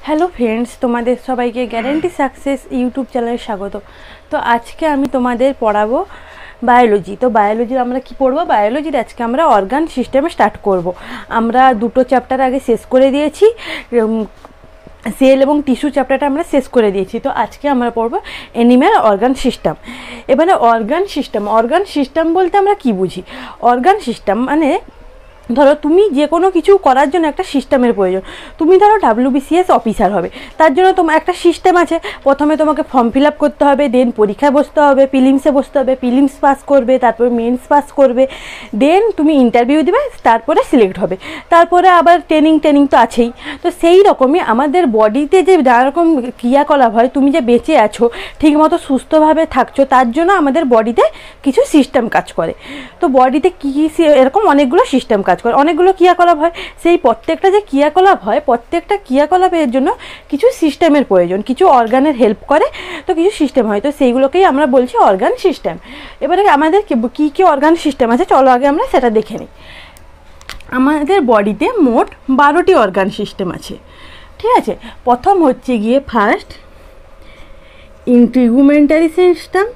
Hello friends, তোমাদের সবাইকে guarantee success YouTube চ্যানেলে স্বাগত। তো আজকে আমি তোমাদের পড়াবো বায়োলজি। তো বায়োলজির আমরা কি পড়বো? বায়োলজির আজকে আমরা অর্গান সিস্টেমে স্টার্ট করব। আমরা দুটো চ্যাপ্টার আগে শেষ করে দিয়েছি, সেল এবং টিস্যু চ্যাপ্টারটা আমরা শেষ করে দিয়েছি। তো আজকে আমরা পড়বো অ্যানিম্যাল অর্গান সিস্টেম। এবারে অর্গান সিস্টেম বলতে আমরা কি বুঝি? অর্গান সিস্টেম মানে ধরো তুমি যে কোনো কিছু করার জন্য একটা সিস্টেমের প্রয়োজন। তুমি ধরো WBCS অফিসার হবে, তার জন্য তোমার একটা সিস্টেম আছে। প্রথমে তোমাকে ফর্ম ফিল আপ করতে হবে, দেন পরীক্ষায় বসতে হবে, প্রিলিমসে বসতে হবে, প্রিলিমস পাস করবে, তারপরে মেন্স পাস করবে, দেন তুমি ইন্টারভিউ দেবে, তারপরে সিলেক্ট হবে, তারপরে আবার ট্রেনিং তো আছেই। তো সেই রকমই আমাদের বডিতে যে নানা রকম ক্রিয়াকলাপ হয়, তুমি যে বেঁচে আছো, ঠিকমতো সুস্থভাবে থাকছো, তার জন্য আমাদের বডিতে কিছু সিস্টেম কাজ করে। তো বডিতে কী এরকম অনেকগুলো সিস্টেম কাজ করে, অনেকগুলো ক্রিয়াকলাপ হয়। সেই প্রত্যেকটা যে ক্রিয়াকলাপ হয়, প্রত্যেকটা ক্রিয়াকলাপের জন্য কিছু সিস্টেমের প্রয়োজন, কিছু অর্গানের হেল্প করে, তো কিছু সিস্টেম হয়। তো সেইগুলোকেই আমরা বলছি অর্গান সিস্টেম। এবারে আমাদের কী কী অর্গান সিস্টেম আছে, চলো আগে আমরা সেটা দেখে নিই। আমাদের বডিতে মোট 12টি অর্গান সিস্টেম আছে, ঠিক আছে। প্রথম হচ্ছে গিয়ে first integumentary system,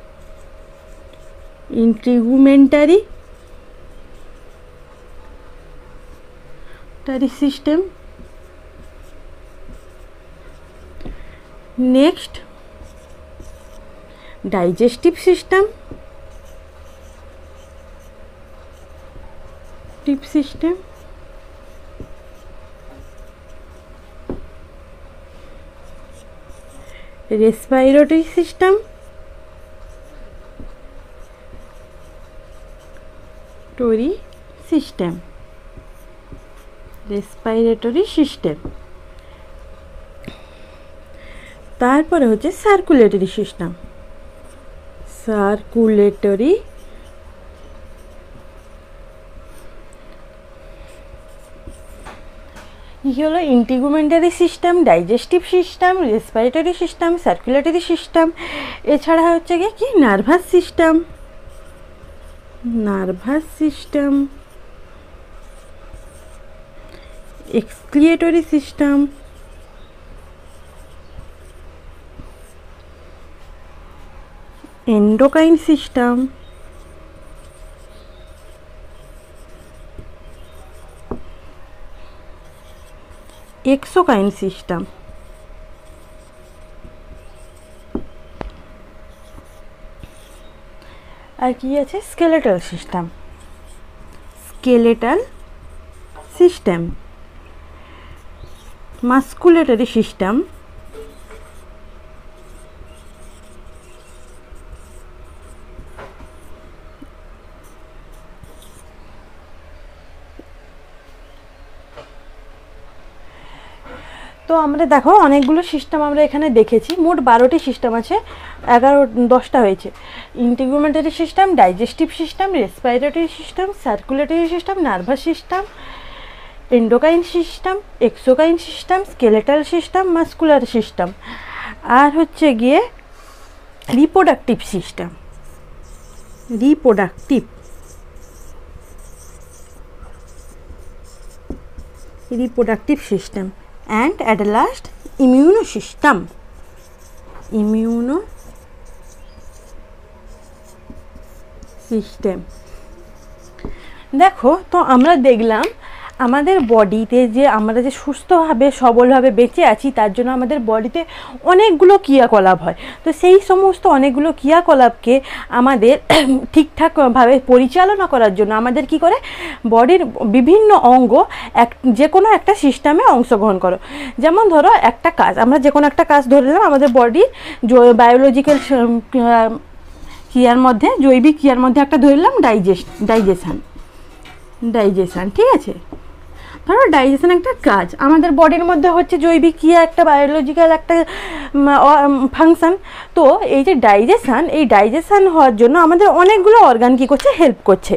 system. Next digestive system, respiratory system, respiratory system. তারপরে হচ্ছে সার্কুলেটরি সিস্টেম, কি হলো? Integumentary system, digestive system, respiratory system, circulatory system. এছাড়া হচ্ছে গিয়ে কি nervous system, excretory system, endocrine system, exocrine system. আর কি আছে? স্কেলেটাল সিস্টেম, মাস্কুলেটরি সিস্টেম, তো আমরা দেখো অনেকগুলো সিস্টেম আমরা এখানে দেখেছি। মোট 12টি সিস্টেম আছে, 10টা হয়েছে। Integumentary system, digestive system, respiratory system, circulatory system, nervous system, endocrine system, exocrine system, skeletal system, muscular system. আর হচ্ছে গিয়ে reproductive system, and at last immune system, দেখো তো আমরা দেখলাম আমাদের বডিতে যে আমরা যে সুস্থভাবে সবলভাবে বেঁচে আছি, তার জন্য আমাদের বডিতে অনেকগুলো ক্রিয়াকলাপ হয়। তো সেই সমস্ত অনেকগুলো ক্রিয়াকলাপকে আমাদের ঠিকঠাকভাবে পরিচালনা করার জন্য আমাদের কি করে, বডির বিভিন্ন অঙ্গ যে কোনো একটা সিস্টেমে অংশগ্রহণ করো। যেমন ধরো একটা কাজ, আমরা যে কোনো একটা কাজ ধরে নিলাম, আমাদের বডির বায়োলজিক্যাল ক্রিয়ার মধ্যে, জৈবিক ক্রিয়ার মধ্যে একটা ধরলাম ডাইজেশন, ঠিক আছে। ধরো ডাইজেশন একটা কাজ, আমাদের বডির মধ্যে হচ্ছে জৈবিক ক্রিয়া, একটা বায়োলজিক্যাল একটা ফাংশন। তো এই যে ডাইজেশন হওয়ার জন্য আমাদের অনেকগুলো অর্গান কী করছে, হেল্প করছে।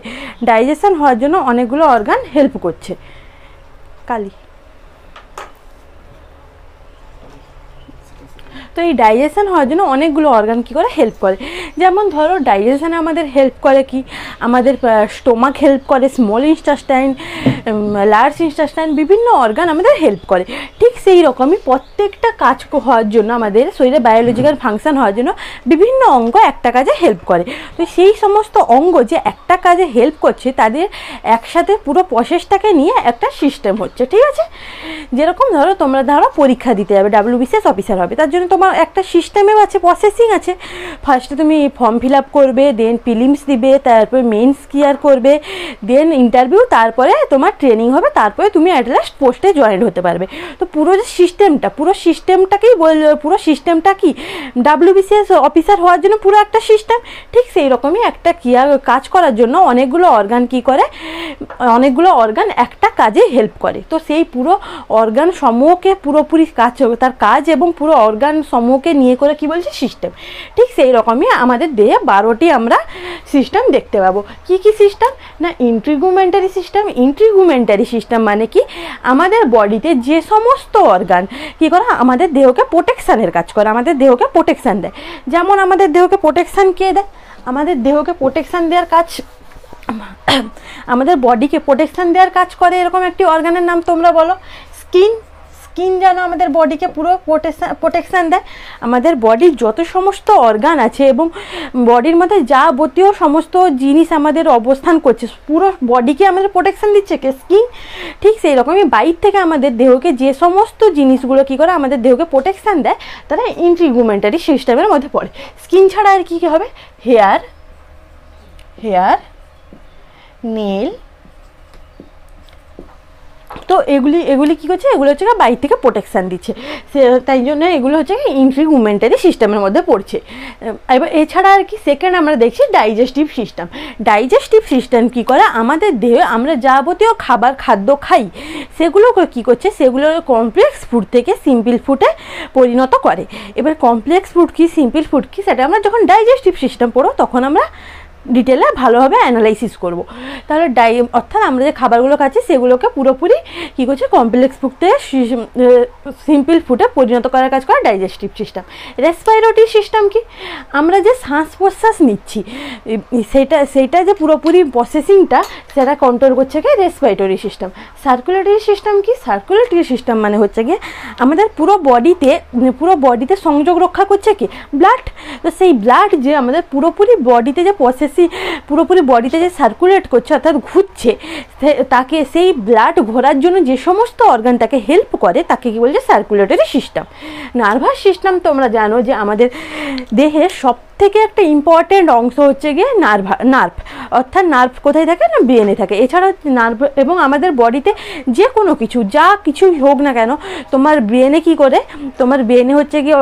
তো এই ডাইজেশন হওয়ার জন্য অনেকগুলো অর্গান কী করে, হেল্প করে। যেমন ধরো ডাইজেশনে আমাদের হেল্প করে কি, আমাদের স্টোমাক হেল্প করে, স্মল ইন্টেস্টাইন, লার্জ ইন্টেস্টাইন, বিভিন্ন অর্গান আমাদের হেল্প করে। ঠিক সেই রকমই প্রত্যেকটা কাজ হওয়ার জন্য, আমাদের শরীরে বায়োলজিক্যাল ফাংশন হওয়ার জন্য বিভিন্ন অঙ্গ একটা কাজে হেল্প করে। তো সেই সমস্ত অঙ্গ যে একটা কাজে হেল্প করছে তাদের একসাথে পুরো প্রসেসটাকে নিয়ে একটা সিস্টেম হচ্ছে, ঠিক আছে। যেরকম ধরো তোমরা পরীক্ষা দিতে যাবে, WBCS অফিসার হবে, তার জন্য তোমার একটা সিস্টেমেও আছে, প্রসেসিং আছে। ফার্স্টে তুমি ফর্ম ফিল আপ করবে, দেন প্রিলিমস দিবে, তারপরে মেন্স ক্লিয়ার করবে, দেন ইন্টারভিউ, তারপরে তোমার ট্রেনিং হবে, তারপরে তুমি অ্যাট লাস্ট পোস্টে জয়েন হতে পারবে। তো পুরো যে সিস্টেমটা, পুরো সিস্টেমটা কি WBCS অফিসার হওয়ার জন্য পুরো একটা সিস্টেম। ঠিক সেই রকমই একটা কাজ করার জন্য অনেকগুলো অর্গান কি করে, অনেকগুলো অর্গান একটা কাজে হেল্প করে। তো সেই পুরো অর্গান সমূহকে পুরোপুরি তার কাজ এবং পুরো অর্গান সমূহকে নিয়ে করে কি বলছে সিস্টেম। ঠিক সেই রকমই আমাদের দেহে 12টি আমরা সিস্টেম দেখতে পাবো। কি কি সিস্টেম না, ইন্ট্রিগুমেন্টারি সিস্টেম। ইন্ট্রিগুমেন্টারি সিস্টেম মানে কি, আমাদের বডিতে যে সমস্ত অর্গান কি করে আমাদের দেহকে প্রোটেকশানের কাজ করে, আমাদের দেহকে প্রোটেকশান দেয়। যেমন আমাদের দেহকে প্রোটেকশান কে দেয়, আমাদের দেহকে প্রোটেকশান দেওয়ার কাজ, আমাদের বডিকে প্রোটেকশান দেওয়ার কাজ করে এরকম একটি অর্গানের নাম তোমরা বলো। স্কিন। স্কিন যেন আমাদের বডিকে পুরো প্রোটেকশান দেয়। আমাদের বডির যত সমস্ত অর্গান আছে এবং বডির মধ্যে যাবতীয় সমস্ত জিনিস আমাদের অবস্থান করছে, পুরো বডিকে আমাদের প্রোটেকশান দিচ্ছে কে, স্কিন। ঠিক সেই রকমই বাইর থেকে আমাদের দেহকে যে সমস্ত জিনিসগুলো কী করে আমাদের দেহকে প্রোটেকশান দেয় তারা ইন্ট্রিগুমেন্টারি সিস্টেমের মধ্যে পড়ে। স্কিন ছাড়া আর কী কী হবে, হেয়ার, নেল। তো এগুলি কী করছে, এগুলো হচ্ছে বাইরে থেকে প্রোটেকশান দিচ্ছে, তাই জন্য এগুলো হচ্ছে ইন্ট্রিগুমেন্টারি সিস্টেমের মধ্যে পড়ছে। এবার এছাড়া আর কি সেকেন্ড আমরা দেখছি ডাইজেস্টিভ সিস্টেম। ডাইজেস্টিভ সিস্টেম কী করে, আমাদের দেহে আমরা যাবতীয় খাদ্য খাই সেগুলো কী করছে, সেগুলো কমপ্লেক্স ফুড থেকে সিম্পল ফুডে পরিণত করে। এবার কমপ্লেক্স ফুড কি, সিম্পল ফুড কি, সেটা আমরা যখন ডাইজেস্টিভ সিস্টেম পড়বো তখন আমরা ডিটেলে ভালোভাবে অ্যানালাইসিস করব। তাহলে অর্থাৎ আমরা যে খাবারগুলো খাচ্ছি সেগুলোকে পুরোপুরি কী করছে, কমপ্লেক্স ফুড থেকে সিম্পল ফুডে পরিণত করার কাজ করে ডাইজেস্টিভ সিস্টেম। রেসপিরেটরি সিস্টেম কি, আমরা যে শ্বাস প্রশ্বাস নিচ্ছি সেইটা যে পুরোপুরি প্রসেসিংটা সেটা কন্ট্রোল করছে কি রেসপিরেটরি সিস্টেম। সার্কুলেটরি সিস্টেম কি, সার্কুলেটরি সিস্টেম মানে হচ্ছে গিয়ে আমাদের পুরো বডিতে সংযোগ রক্ষা করছে কি ব্লাড। তো সেই ব্লাড যে আমাদের পুরোপুরি বডিতে যে পুরোপুরি বডিতে যে সার্কুলেট করছে অর্থাৎ ঘুরছে, তাকে সেই ব্লাড ঘোরার জন্য যে সমস্ত অর্গান তাকে হেল্প করে তাকে কি বলছে সার্কুলেটরি সিস্টেম। নার্ভাস সিস্টেম তোমরা জানো যে আমাদের দেহের সব থেকে একটা ইম্পর্টেন্ট অংশ হচ্ছে গিয়ে নার্ভ। অর্থাৎ নার্ভ কোথায় থাকে না, ব্রেনে থাকে। এছাড়া নার্ভ এবং আমাদের বডিতে যে কোনো কিছু যা কিছুই হোক না কেন, তোমার ব্রেনে কি করে, তোমার ব্রেনে হচ্ছে গিয়ে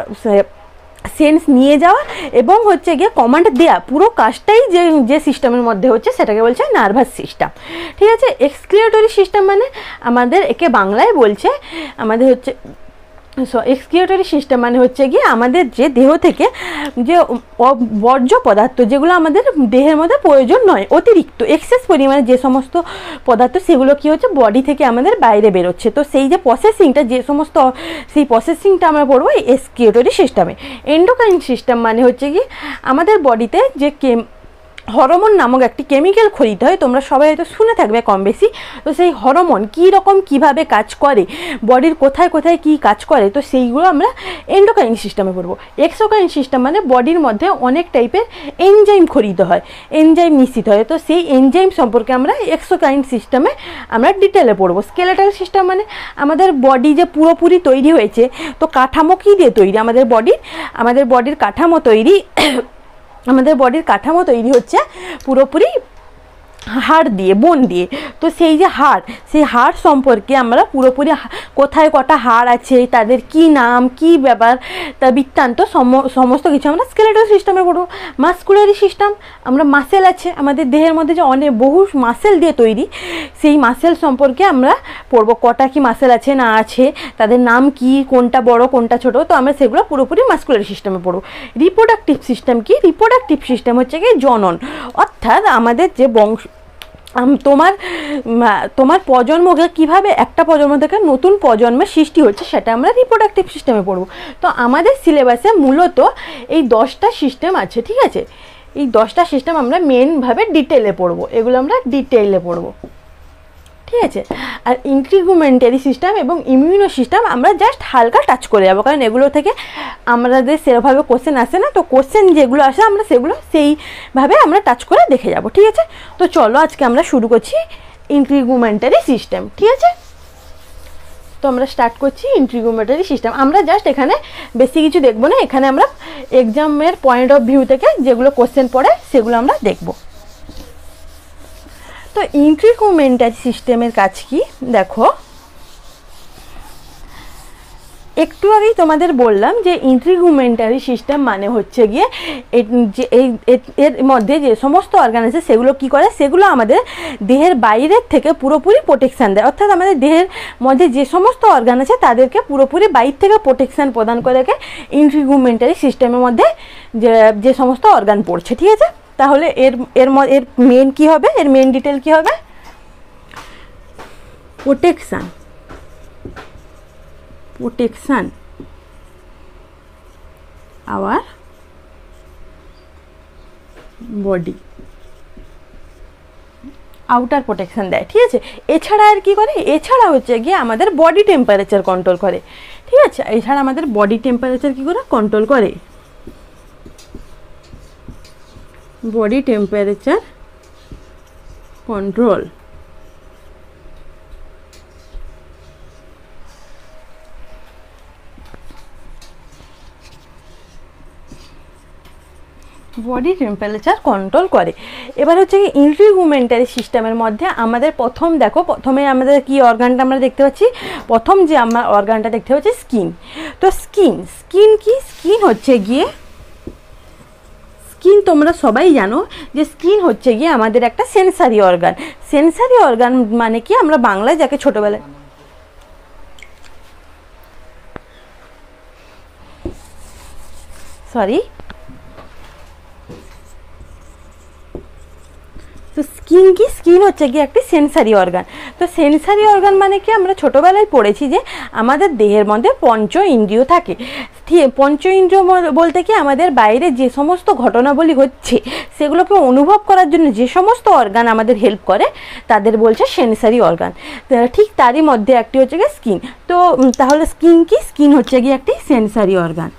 সেন্স নিয়ে যাওয়া এবং হচ্ছে গিয়ে কমান্ড দেওয়া, পুরো কাজটাই যে সিস্টেমের মধ্যে হচ্ছে সেটাকে বলছে নার্ভাস সিস্টেম, ঠিক আছে। এক্সক্রিয়েটরি সিস্টেম মানে আমাদের একে বাংলায় বলছে আমাদের হচ্ছে এক্সক্রিয়েটরি সিস্টেম মানে হচ্ছে গিয়ে আমাদের যে দেহ থেকে যে বর্জ্য পদার্থ যেগুলো আমাদের দেহের মধ্যে প্রয়োজন নয়, অতিরিক্ত এক্সেস পরিমাণে যে সমস্ত পদার্থ সেগুলো কি হচ্ছে বডি থেকে আমাদের বাইরে বেরোচ্ছে। তো সেই যে প্রসেসিংটা, সেই প্রসেসিংটা আমরা পড়বো এক্সক্রিয়েটরি সিস্টেমে। এন্ডোক্রাইন সিস্টেম মানে হচ্ছে কি আমাদের বডিতে যে হরমোন নামক একটি কেমিক্যাল খরিদ হয়, তোমরা সবাই হয়তো শুনে থাকবে কম বেশি। তো সেই হরমোন কীভাবে কাজ করে, বডির কোথায় কোথায় কী কাজ করে, তো সেইগুলো আমরা এন্ডোক্রাইন সিস্টেমে পড়বো। এক্সোক্রাইন সিস্টেম মানে বডির মধ্যে অনেক টাইপের এনজাইম খরিদ হয়, এনজাইম নিশ্চিত হয়, তো সেই এনজাইম সম্পর্কে আমরা এক্সোক্রাইন সিস্টেমে আমরা ডিটেলে পড়বো। স্কেলেটাল সিস্টেম মানে আমাদের বডি যে পুরোপুরি তৈরি হয়েছে, তো কাঠামো কী দিয়ে তৈরি, আমাদের বডির কাঠামো তৈরি আমাদের বডির কাঠামো তৈরি হচ্ছে পুরোপুরি হাড় দিয়ে, বোন দিয়ে। তো সেই যে সেই হাড় সম্পর্কে আমরা পুরোপুরি কোথায় কটা হাড় আছে, তাদের কি নাম, কি ব্যাপার, তার বৃত্তান্ত সমস্ত কিছু আমরা স্কেলেটাল সিস্টেমে পড়বো। মাসকুলারি সিস্টেম, আমরা মাসেল আছে আমাদের দেহের মধ্যে যে বহু মাসেল দিয়ে তৈরি, সেই মাসেল সম্পর্কে আমরা পড়বো, কটা কি মাসেল আছে না আছে, তাদের নাম কি, কোনটা বড় কোনটা ছোট, তো আমরা সেগুলো পুরোপুরি মাসকুলারি সিস্টেমে পড়বো। রিপ্রোডাক্টিভ সিস্টেম কি, রিপ্রোডাক্টিভ সিস্টেম হচ্ছে কি জনন, অর্থাৎ আমাদের যে তোমার তোমার প্রজন্মকে কীভাবে একটা প্রজন্ম থেকে নতুন প্রজন্মের সৃষ্টি হচ্ছে সেটা আমরা রিপ্রোডাক্টিভ সিস্টেমে পড়ব। তো আমাদের সিলেবাসে মূলত এই 10টা সিস্টেম আছে, ঠিক আছে? এই 10টা সিস্টেম আমরা মেনভাবে ডিটেলে পড়ব, এগুলো আমরা ডিটেলে পড়ব, ঠিক আছে? আর ইন্টিগুমেন্টারি সিস্টেম এবং ইমিউনো সিস্টেম আমরা জাস্ট হালকা টাচ করে যাবো, কারণ এগুলো থেকে আমাদের সেরকমভাবে কোশ্চেন আসে না। তো কোশ্চেন যেগুলো আসে আমরা সেগুলো সেইভাবে আমরা টাচ করে দেখে যাব, ঠিক আছে? তো চলো আজকে আমরা শুরু করছি ইন্টিগুমেন্টারি সিস্টেম, ঠিক আছে? তো আমরা স্টার্ট করছি ইন্টিগুমেন্টারি সিস্টেম। আমরা জাস্ট এখানে বেশি কিছু দেখবো না, এখানে আমরা এক্সামের পয়েন্ট অফ ভিউ থেকে যেগুলো কোশ্চেন পড়ে সেগুলো আমরা দেখব। তো ইন্টিগুমেন্টারি সিস্টেমের কাজ কি দেখো, একটু আগেই তোমাদের বললাম যে ইন্টিগুমেন্টারি সিস্টেম মানে হচ্ছে গিয়ে এর মধ্যে যে সমস্ত অর্গান আছে সেগুলো কি করে, সেগুলো আমাদের দেহের বাইরের থেকে পুরোপুরি প্রোটেকশান দেয়। অর্থাৎ আমাদের দেহের মধ্যে যে সমস্ত অর্গান আছে তাদেরকে পুরোপুরি বাইর থেকে প্রোটেকশান প্রদান করে ইন্টিগুমেন্টারি সিস্টেমের মধ্যে যে সমস্ত অর্গান পড়ছে, ঠিক আছে? তাহলে এর মেন কি হবে, এর মেন ডিটেল কি হবে? protection our body, outer protection দেয়, ঠিক আছে? এছাড়া আর কি করে, এছাড়া হচ্ছে গিয়ে আমাদের বডি টেম্পারেচার কন্ট্রোল করে, ঠিক আছে? এছাড়া আমাদের বডি টেম্পারেচার কি করে কন্ট্রোল করে, body temperature control. Body temperature control করে। এবার হচ্ছে কি ইন্টিগুমেন্টারি সিস্টেমের মধ্যে আমাদের প্রথমে আমাদের কি অর্গানটা আমরা দেখতে পাচ্ছি, প্রথম যে আমরা অর্গানটা দেখতে পাচ্ছি স্কিন। তো স্কিন কি, স্কিন হচ্ছে গিয়ে, স্কিন তোমরা সবাই জানো যে স্কিন হচ্ছে গিয়ে আমাদের একটা সেন্সারি অর্গান। সেন্সারি অর্গান মানে কি, আমরা বাংলায় যাকে ছোটবেলায় তো স্কিন হচ্ছে গিয়ে একটি সেন্সারি অর্গান। তো সেন্সারি অর্গান মানে কি, আমরা ছোটোবেলায় পড়েছি যে আমাদের দেহের মধ্যে পঞ্চ ইন্দ্রিয় থাকে। পঞ্চ ইন্দ্রিয় বলতে কি, আমাদের বাইরে যে সমস্ত ঘটনাবলী হচ্ছে সেগুলোকে অনুভব করার জন্য যে সমস্ত অর্গান আমাদের হেল্প করে তাদের বলছে সেন্সারি অর্গান। ঠিক তারই মধ্যে একটি হচ্ছে গিয়ে স্কিন। তো তাহলে স্কিন কি, স্কিন হচ্ছে গিয়ে একটি সেন্সারি অর্গান।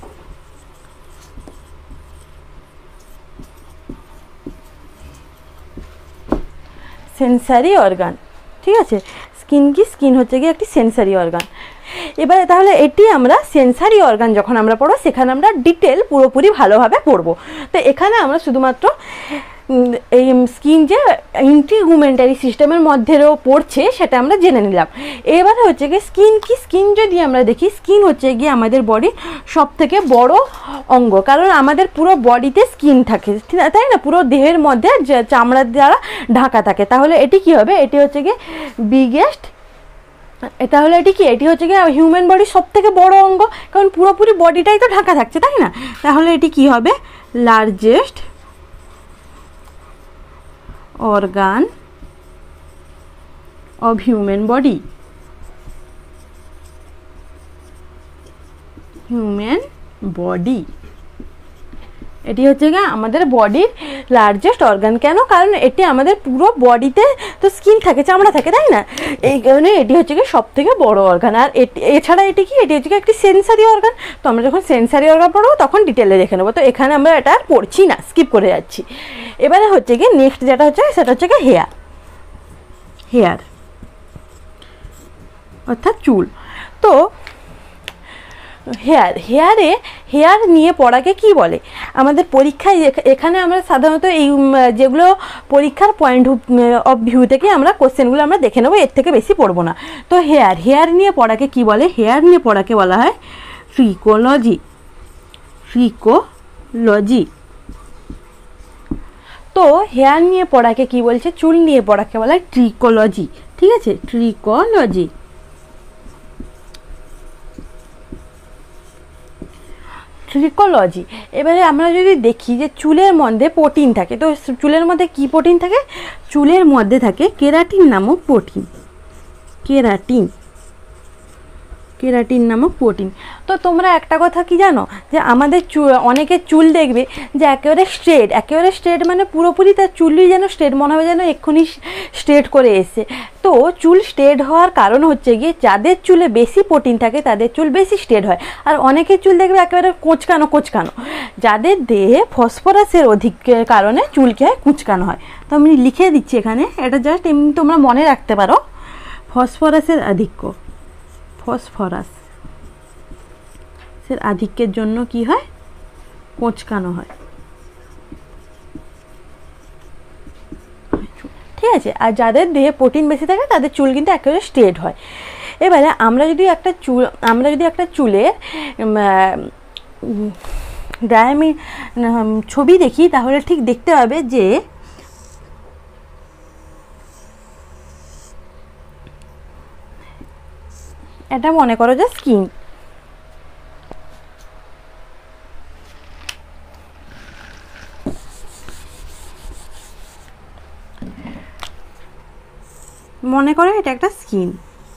সেন্সারি অর্গান, ঠিক আছে? স্কিন হচ্ছে গিয়ে একটি সেন্সারি অর্গান। এবারে তাহলে এটি আমরা সেন্সারি অর্গান যখন আমরা পড়বো সেখানে আমরা ডিটেল পুরোপুরি ভালোভাবে পড়বো। তো এখানে আমরা শুধুমাত্র এই স্কিন যে ইন্টিগুমেন্টারি সিস্টেমের মধ্যেও পড়ছে সেটা আমরা জেনে নিলাম। এবারে হচ্ছে গিয়ে স্কিন কি, স্কিন যদি আমরা দেখি, স্কিন হচ্ছে গিয়ে আমাদের বডির সব থেকে বড় অঙ্গ, কারণ আমাদের পুরো বডিতে স্কিন থাকে, তাই না? পুরো দেহের মধ্যে চামড়ার দ্বারা ঢাকা থাকে। তাহলে এটি কি হবে, এটি হচ্ছে গিয়ে বিগেস্ট, তাহলে এটি কি, এটি হচ্ছে গিয়ে হিউম্যান বডির সব থেকে বড় অঙ্গ, কারণ পুরোপুরি বডিটাই তো ঢাকা থাকছে, তাই না? তাহলে এটি কি হবে, largest organ of human body, এটি হচ্ছে গিয়ে আমাদের বডির লার্জেস্ট অর্গান। কেন? কারণ এটি আমাদের পুরো বডিতে তো স্কিন থাকে, চামড়া থাকে, তাই না? এই কারণে এটি হচ্ছে গিয়ে সব থেকে বড় অর্গান। আর এছাড়া এটি কি, এটি হচ্ছে গিয়ে একটি সেন্সারি অর্গান। তো আমরা যখন সেন্সারি অর্গান পড়বো তখন ডিটেলে দেখে নেবো। তো এখানে আমরা এটা আর পড়ছি না, স্কিপ করে যাচ্ছি। এবারে হচ্ছে গিয়ে নেক্সট যেটা হচ্ছে সেটা হচ্ছে গিয়ে হেয়ার অর্থাৎ চুল। তো হেয়ার নিয়ে পড়াকে কি বলে, আমাদের পরীক্ষায় এখানে আমরা সাধারণত এই যেগুলো পরীক্ষার পয়েন্ট অফ ভিউ থেকে আমরা কোশ্চেনগুলো আমরা দেখে নেবো, এর থেকে বেশি পড়বো না। তো হেয়ার নিয়ে পড়াকে কি বলে, হেয়ার নিয়ে পড়াকে বলা হয় ট্রিকোলজি। তো হেয়ার নিয়ে পড়াকে কি বলছে, চুল নিয়ে পড়াকে বলা হয় ট্রিকোলজি, ঠিক আছে? অ্যাথলিকোলজি। এবারে আমরা যদি দেখি যে চুলের মধ্যে প্রোটিন থাকে, তো চুলের মধ্যে কি প্রোটিন থাকে? চুলের মধ্যে থাকে কেরাটিন নামক প্রোটিন, কেরাটিন নামক প্রোটিন। তো তোমরা একটা কথা কি জানো, যে আমাদের অনেকের চুল দেখবে যে একেবারে স্ট্রেট, মানে পুরোপুরি তার চুলই যেন স্ট্রেট, মনে হবে যেন এক্ষুনি স্ট্রেট করে এসছে। তো চুল স্ট্রেট হওয়ার কারণ হচ্ছে গিয়ে যাদের চুলে বেশি প্রোটিন থাকে তাদের চুল বেশি স্ট্রেট হয়, আর অনেকের চুল দেখবে একেবারে কোঁচকানো। যাদের দেহে ফসফরাসের অধিক কারণে চুল কি হয়? কুঁচকানো হয়। তো আমি লিখে দিচ্ছি এখানে, এটা জাস্ট এমনি তোমরা মনে রাখতে পারো। ফসফরাসের আধিক্যের জন্য কি হয়? কোঁচকানো হয়। ঠিক আছে, আর যাদের দেহে প্রোটিন বেশি থাকে তাদের চুল কিন্তু একেবারে স্ট্রেট হয়। এবারে আমরা যদি একটা চুলের ছবি দেখি, তাহলে ঠিক দেখতে পাবে যে এটা মনে করো যে স্কিন, মনে করো এটা একটা স্কিন।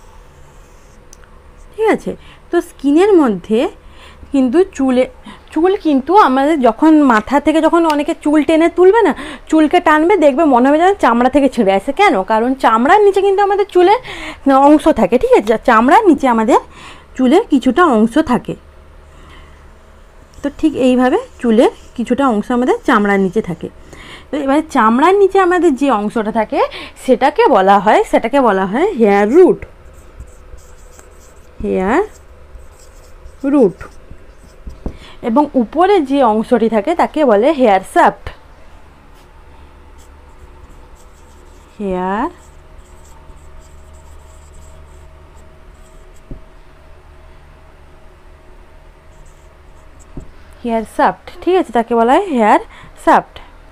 ঠিক আছে, তো স্কিনের মধ্যে কিন্তু চুল কিন্তু আমাদের যখন মাথা থেকে যখন অনেকে চুল টেনে তুলবে না, চুলকে টানবে, দেখবে মনে হবে যেন চামড়া থেকে ছিঁড়ে আসে। কেন? কারণ চামড়ার নিচে কিন্তু আমাদের চুলের অংশ থাকে। ঠিক আছে, চামড়ার নিচে আমাদের চুলের কিছুটা অংশ থাকে। তো ঠিক এইভাবে চুলের কিছুটা অংশ আমাদের চামড়ার নিচে থাকে। তো এবারে চামড়ার নিচে আমাদের যে অংশটা থাকে সেটাকে বলা হয় হেয়ার রুট, এবং উপরে যে অংশটি থাকে তাকে বলে হেয়ার শাফট। ঠিক আছে, তাকে বলা হয় হেয়ার শাফট।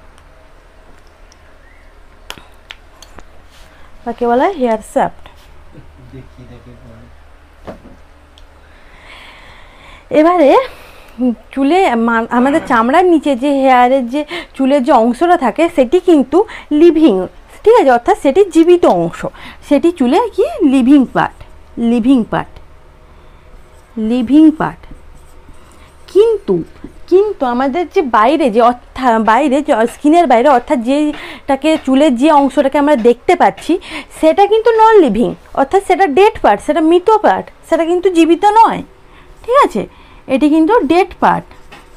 এবারে চুলে আমাদের চামড়ার নিচে যে হেয়ারের যে চুলের যে অংশটা থাকে সেটি কিন্তু লিভিং। ঠিক আছে, অর্থাৎ সেটি জীবিত অংশ, সেটি চুলের কি লিভিং পার্ট। কিন্তু আমাদের যে বাইরে স্কিনের বাইরে, অর্থাৎ যেটাকে চুলের যে অংশটাকে আমরা দেখতে পাচ্ছি সেটা কিন্তু নন লিভিং, অর্থাৎ সেটা ডেড পার্ট, সেটা মৃত পার্ট, সেটা কিন্তু জীবিত নয়। ঠিক আছে, এটি কিন্তু ডেড পার্ট,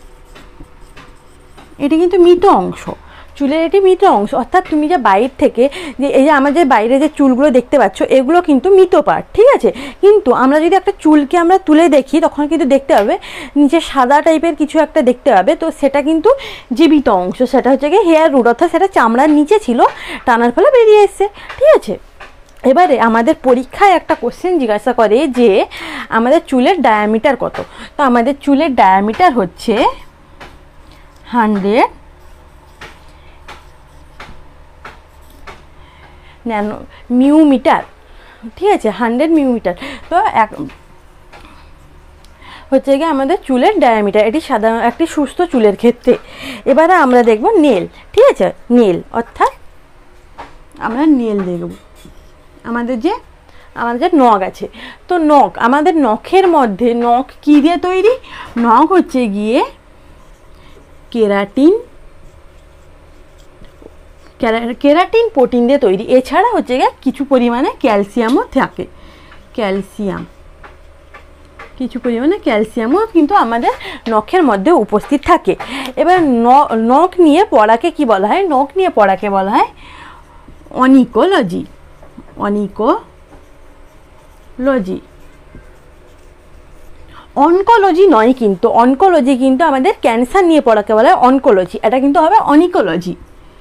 এটি কিন্তু মৃত অংশ, চুলের এটি মৃত অংশ। অর্থাৎ তুমি যে বাইরে থেকে যে এই যে আমাদের বাইরে যে চুলগুলো দেখতে পাচ্ছ এগুলো কিন্তু মৃত পার্ট। ঠিক আছে, কিন্তু আমরা যদি একটা চুলকে আমরা তুলে দেখি তখন কিন্তু দেখতে পাবে নিচে সাদা টাইপের কিছু একটা দেখতে পাবে, তো সেটা কিন্তু জীবিত অংশ, সেটা হচ্ছে গিয়ে হেয়ার রুট, অর্থাৎ সেটা চামড়ার নিচে ছিল, টানার ফলে বেরিয়ে এসছে। ঠিক আছে, এবারে আমাদের পরীক্ষায় একটা কোশ্চেন জিজ্ঞাসা করে যে আমাদের চুলের ডায়ামিটার কত। তো আমাদের চুলের ডায়ামিটার হচ্ছে 100 মিউমিটার। ঠিক আছে, 100 মিউমিটার। তো হচ্ছে গিয়ে আমাদের চুলের ডায়ামিটার, এটি সাধারণ একটি সুস্থ চুলের ক্ষেত্রে। এবারে আমরা দেখব নেল। ঠিক আছে, নেল অর্থাৎ আমরা নেল দেখব, আমাদের যে নখ আছে। তো আমাদের নখের মধ্যে, নখ কী দিয়ে তৈরি? নখ হচ্ছে গিয়ে কেরাটিন প্রোটিন দিয়ে তৈরি। এছাড়া হচ্ছে গিয়ে কিছু পরিমাণে ক্যালসিয়ামও থাকে, ক্যালসিয়ামও কিন্তু আমাদের নখের মধ্যে উপস্থিত থাকে। এবার নখ নিয়ে পড়াকে কি বলা হয়? নখ নিয়ে পড়াকে বলা হয় অনিকোলজি। অনকোলজি নয়, কিন্তু অনকোলজি কিন্তু আমাদের ক্যান্সার নিয়ে পড়াকে বলা হয় অনকোলজি, এটা কিন্তু হবে অনিকোলজি।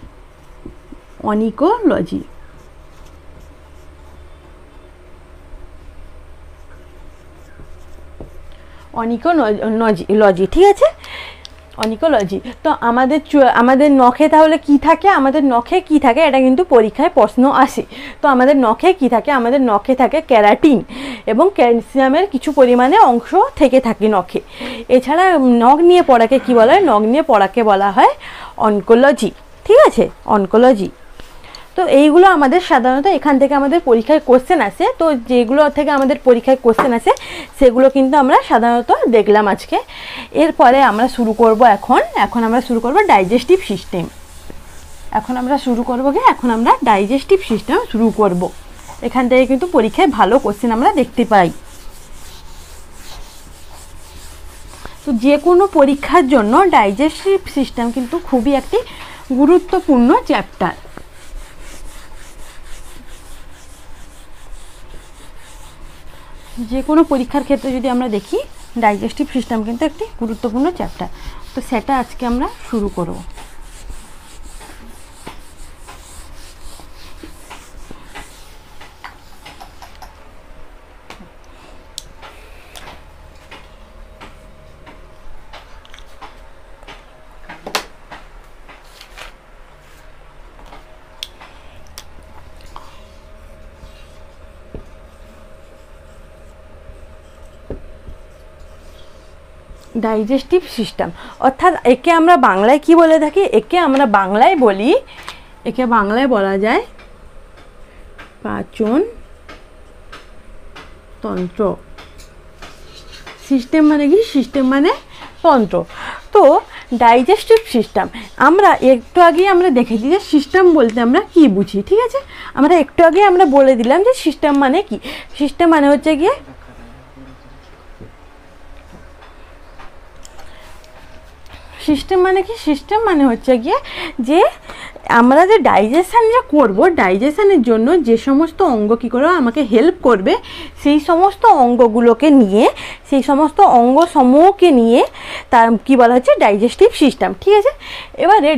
অনিকোলজি। ঠিক আছে, অনিকোলজি। তো আমাদের নখে তাহলে কি থাকে? আমাদের নখে কি থাকে এটা কিন্তু পরীক্ষায় প্রশ্ন আসে। তো আমাদের নখে কি থাকে? আমাদের নখে থাকে ক্যারাটিন, এবং ক্যালসিয়ামের কিছু পরিমাণে অংশ থেকে থাকে নখে। এছাড়া নখ নিয়ে পড়াকে কি বলা হয়? নখ নিয়ে পড়াকে বলা হয় অনকোলজি। ঠিক আছে, অনকোলজি। তো এইগুলো আমাদের সাধারণত এখান থেকে আমাদের পরীক্ষায় কোশ্চেন আসে। তো যেগুলো থেকে আমাদের পরীক্ষায় কোশ্চেন আসে সেগুলো কিন্তু আমরা সাধারণত দেখলাম আজকে। এরপরে আমরা শুরু করব এখন আমরা শুরু করব ডাইজেস্টিভ সিস্টেম। এখন আমরা ডাইজেস্টিভ সিস্টেম শুরু করব। এখান থেকে কিন্তু পরীক্ষায় ভালো কোশ্চেন আমরা দেখতে পাই। তো যে কোনো পরীক্ষার জন্য ডাইজেস্টিভ সিস্টেম কিন্তু খুবই একটি গুরুত্বপূর্ণ চ্যাপ্টার। যে কোনো পরীক্ষার ক্ষেত্রে যদি আমরা দেখি ডাইজেস্টিভ সিস্টেম কিন্তু একটি গুরুত্বপূর্ণ চ্যাপ্টার। তো সেটা আজকে আমরা শুরু করব। ডাইজেস্টিভ সিস্টেম অর্থাৎ একে আমরা বাংলায় কি বলে থাকি? একে বাংলায় বলা যায় পাচন তন্ত্র। সিস্টেম মানে কি? সিস্টেম মানে তন্ত্র। তো ডাইজেস্টিভ সিস্টেম আমরা একটু আগে আমরা দেখেছি যে সিস্টেম বলতে আমরা কি বুঝি। ঠিক আছে, আমরা একটু আগে আমরা বলে দিলাম যে সিস্টেম মানে কি। সিস্টেম মানে হচ্ছে গিয়ে সিস্টেম মানে হচ্ছে গিয়ে যে আমরা যে ডাইজেশন যে করব, ডাইজেশনের জন্য যে সমস্ত অঙ্গ কী করবে আমাকে হেল্প করবে, সেই সমস্ত অঙ্গগুলোকে নিয়ে, সেই সমস্ত অঙ্গ সমূহকে নিয়ে তার কী বলা হচ্ছে? Digestive system. ঠিক আছে, এবারে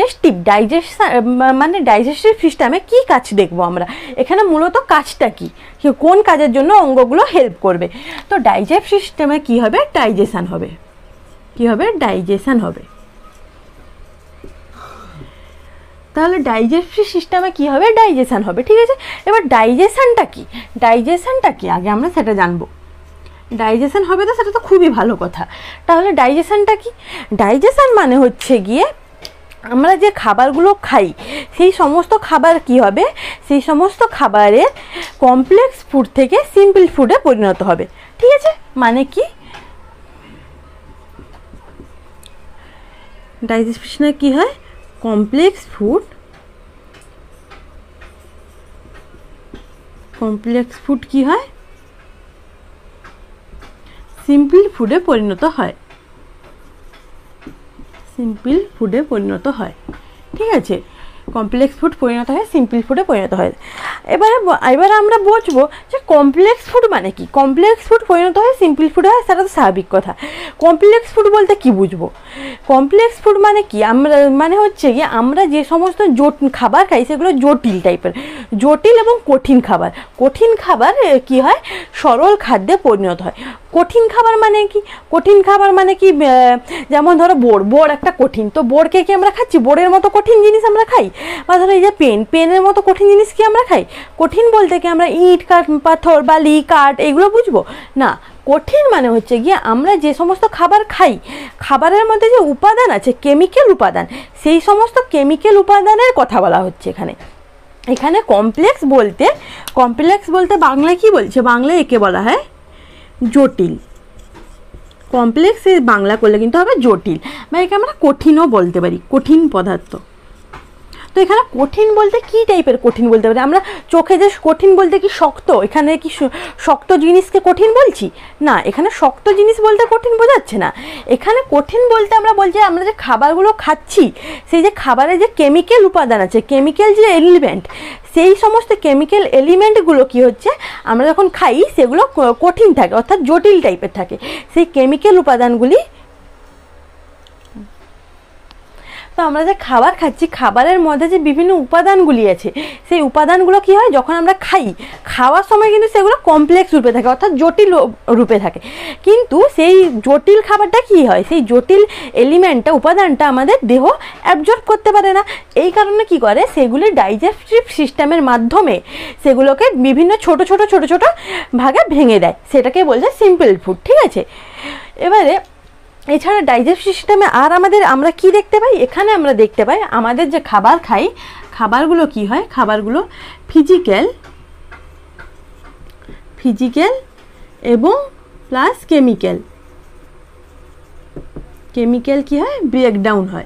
ডাইজেস্টিভ সিস্টেমে কী কাজ দেখবো আমরা? এখানে মূলত কাজটা কি, কোন কাজের জন্য অঙ্গগুলো হেল্প করবে? তো ডাইজেস্টিভ সিস্টেমে কী হবে? ডাইজেশন হবে। ডাইজেশন হবে। তাহলে ডাইজেস্টিভ সিস্টেমে কি হবে? ডাইজেশন হবে। ঠিক আছে, এবার ডাইজেশনটা কি আগে আমরা সেটা জানবো। ডাইজেশন হবে তো সেটা তো খুবই ভালো কথা। তাহলে ডাইজেশনটা কি? ডাইজেশন মানে হচ্ছে গিয়ে আমরা যে খাবারগুলো খাই সেই সমস্ত খাবার কি হবে? সেই সমস্ত খাবারের কমপ্লেক্স ফুড থেকে সিম্পল ফুডে পরিণত হবে। ঠিক আছে, মানে কি? ডাইজেশনে কি হয়? কমপ্লেক্স ফুড কি হয়? সিম্পল ফুডে পরিণত হয়। ঠিক আছে, কমপ্লেক্স ফুড পরিণত হয় সিম্পল ফুডে পরিণত হয়। এবারে আমরা বুঝবো যে কমপ্লেক্স ফুড মানে কি। কমপ্লেক্স ফুড পরিণত হয় সিম্পল ফুড হয়, সেটা তো স্বাভাবিক কথা। কমপ্লেক্স ফুড বলতে কি বুঝবো? কমপ্লেক্স ফুড মানে কি? মানে হচ্ছে কি আমরা যে সমস্ত খাবার খাই সেগুলো জটিল টাইপের, জটিল এবং কঠিন খাবার কি হয়? সরল খাদ্যে পরিণত হয়। কঠিন খাবার মানে কি? যেমন ধরো বোর একটা কঠিন, তো বোরকে কি আমরা খাচ্ছি? বোরের মতো কঠিন জিনিস আমরা খাই? বা ধরো এই যে পেনের মতো কঠিন জিনিস কি আমরা খাই? কঠিন বলতে কি আমরা ইট, পাথর, বালি, কাঠ এগুলো বুঝবো না। কঠিন মানে হচ্ছে গিয়ে আমরা যে সমস্ত খাবার খাই, খাবারের মধ্যে যে উপাদান আছে, কেমিক্যাল উপাদান, সেই সমস্ত কেমিক্যাল উপাদানের কথা বলা হচ্ছে এখানে। কমপ্লেক্স বলতে বাংলায় কি বলছে? বাংলায় একে বলা হয় জটিল। কমপ্লেক্স বাংলা করলে কিন্তু হবে জটিল, বা একে আমরা কঠিনও বলতে পারি, কঠিন পদার্থ। তো এখানে কঠিন বলতে কি টাইপের কঠিন বলতে পারি আমরা? চোখে যে কঠিন বলতে কি শক্ত? এখানে কি শক্ত জিনিসকে কঠিন বলছি? না, এখানে শক্ত জিনিস বলতে কঠিন বোঝাচ্ছে না। এখানে কঠিন বলতে আমরা বলছি আমরা যে খাবারগুলো খাচ্ছি সেই যে খাবারে যে কেমিক্যাল উপাদান আছে, কেমিক্যাল যে এলিমেন্ট, সেই সমস্ত কেমিক্যাল এলিমেন্টগুলো কি হচ্ছে আমরা যখন খাই সেগুলো কঠিন থাকে, অর্থাৎ জটিল টাইপের থাকে। সেই কেমিক্যাল উপাদানগুলি, তো আমরা যে খাবার খাচ্ছি, খাবারের মধ্যে যে বিভিন্ন উপাদানগুলি আছে, সেই উপাদানগুলো কি হয় যখন আমরা খাই, খাওয়ার সময় কিন্তু সেগুলো কমপ্লেক্স রূপে থাকে, অর্থাৎ জটিল রূপে থাকে। কিন্তু সেই জটিল খাবারটা কি হয়, সেই জটিল এলিমেন্টটা, উপাদানটা আমাদের দেহ অ্যাবজর্ব করতে পারে না। এই কারণে কি করে, সেগুলি ডাইজেস্টিভ সিস্টেমের মাধ্যমে সেগুলোকে বিভিন্ন ছোট ছোট ছোট ছোট ভাগে ভেঙে দেয়, সেটাকে বলছে সিম্পল ফুড। ঠিক আছে, এবারে এছাড়া ডাইজেস্টিভ সিস্টেমে আর আমরা কি দেখতে পাই, এখানে আমরা দেখতে পাই আমাদের যে খাবার খাই, খাবারগুলো কি হয়, খাবারগুলো ফিজিক্যাল এবং প্লাস কেমিক্যাল কি হয়, ব্রেকডাউন হয়।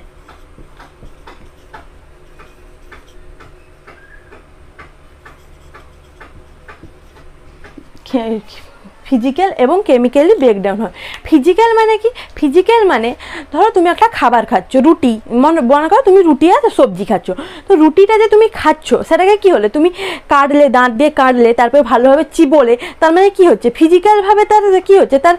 ফিজিক্যাল এবং কেমিক্যালি ব্রেকডাউন হয়। ফিজিক্যাল মানে কি, ফিজিক্যাল মানে ধরো তুমি একটা খাবার খাচ্ছ, রুটি, মনে করো তুমি রুটি আর সবজি খাচ্ছ, তো রুটিটা যে তুমি খাচ্ছ সেটাকে কি হলে তুমি কাটলে, দাঁত দিয়ে কাটলে, তারপরে ভালোভাবে চিবোলে, তার মানে কি হচ্ছে, ফিজিক্যালভাবে তার কি হচ্ছে, তার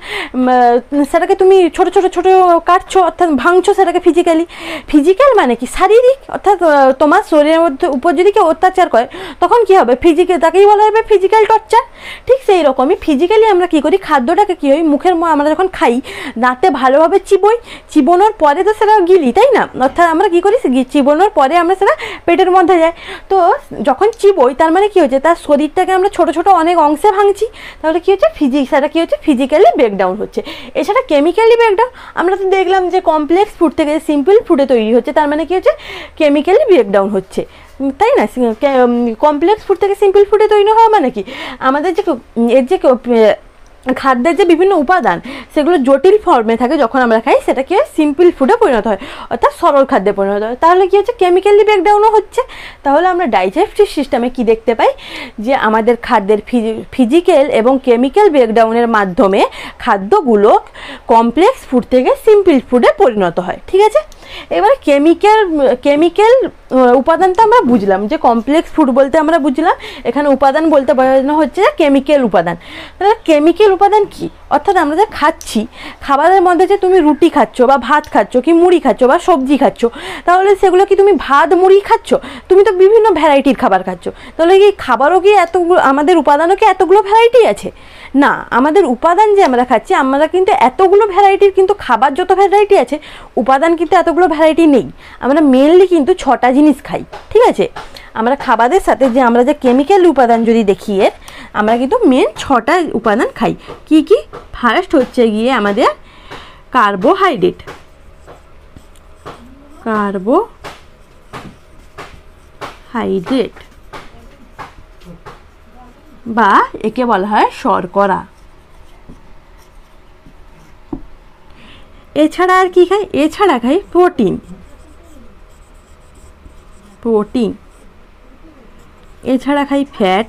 সেটাকে তুমি ছোট ছোট ছোট কাটছো, অর্থাৎ ভাঙছো সেটাকে ফিজিক্যালি। ফিজিক্যাল মানে কি, শারীরিক, অর্থাৎ তোমার শরীরের মধ্যে উপর যদি কেউ অত্যাচার করে তখন কি হবে, ফিজিক্যাল, তাকেই বলা হবে ফিজিক্যাল টর্চার। ঠিক সেই রকমই ফিজিক্যালি আমরা কি করি, খাদ্যটাকে কি হয়, মুখের আমরা যখন খাই দাঁতে ভালোভাবে চিবোই, চিবোনোর পরে তো সেটা গিলি, তাই না, অর্থাৎ আমরা কি করি, চিবোনোর পরে আমরা সেটা পেটের মধ্যে যায়। তো যখন চিবোই তার মানে কি হচ্ছে, তার শরীরটাকে আমরা ছোট ছোট অনেক অংশে ভাঙছি, তাহলে কি হচ্ছে, সেটা কি হচ্ছে, ফিজিক্যালি ব্রেকডাউন হচ্ছে। এছাড়া কেমিক্যালি ব্রেকডাউন আমরা তো দেখলাম যে কমপ্লেক্স ফুড থেকে সিম্পল ফুডে তৈরি হচ্ছে, তার মানে কি হচ্ছে, কেমিক্যালি ব্রেকডাউন হচ্ছে, তাই না। কমপ্লেক্স ফুড থেকে সিম্পল ফুডে তৈরি হওয়া মানে কি, আমাদের যে এর যে খাদ্যের যে বিভিন্ন উপাদান সেগুলো জটিল ফর্মে থাকে, যখন আমরা খাই সেটা কি হয়, সিম্পল ফুডে পরিণত হয়, অর্থাৎ সরল খাদ্যে পরিণত হয়। তাহলে কি হচ্ছে, কেমিক্যালি ব্রেকডাউনও হচ্ছে। তাহলে আমরা ডাইজেস্টিভ সিস্টেমে কি দেখতে পাই, যে আমাদের খাদ্যের ফিজিক্যাল এবং কেমিক্যাল ব্রেকডাউনের মাধ্যমে খাদ্যগুলো কমপ্লেক্স ফুড থেকে সিম্পল ফুডে পরিণত হয়। ঠিক আছে, এবার কেমিক্যাল উপাদানটা আমরা বুঝলাম, যে কমপ্লেক্স ফুড বলতে আমরা বুঝলাম এখানে উপাদান বলতে বোঝানো হচ্ছে কেমিক্যাল উপাদান। তাহলে কেমিক্যাল উপাদান কি, অর্থাৎ আমরা যে খাচ্ছি, খাবারের মধ্যে যে তুমি রুটি খাচ্ছ বা ভাত খাচ্ছ কি মুড়ি খাচ্ছ বা সবজি খাচ্ছ, তাহলে সেগুলো কি তুমি ভাত মুড়ি খাচ্ছ, তুমি তো বিভিন্ন ভ্যারাইটির খাবার খাচ্ছ, তাহলে কি খাবারও কি এতগুলো, আমাদের উপাদানও কি এতগুলো ভ্যারাইটি আছে? না, আমাদের উপাদান যে আমরা খাচ্ছি, আমরা কিন্তু এতগুলো ভ্যারাইটির, কিন্তু খাবার যত ভ্যারাইটি আছে উপাদান কিন্তু এতগুলো ভ্যারাইটি নেই। আমরা মেনলি কিন্তু 6টা জিনিস খাই। ঠিক আছে, আমরা খাবারের সাথে যে আমরা যে কেমিক্যাল উপাদান যদি দেখি, আমরা কিন্তু মেন 6টা উপাদান খাই। কি কি? ফার্স্ট হচ্ছে গিয়ে আমাদের কার্বোহাইড্রেট বা একে বলা হয় শর্করা। এছাড়া আর কি খাই? এছাড়া খাই প্রোটিন। এছাড়া খাই ফ্যাট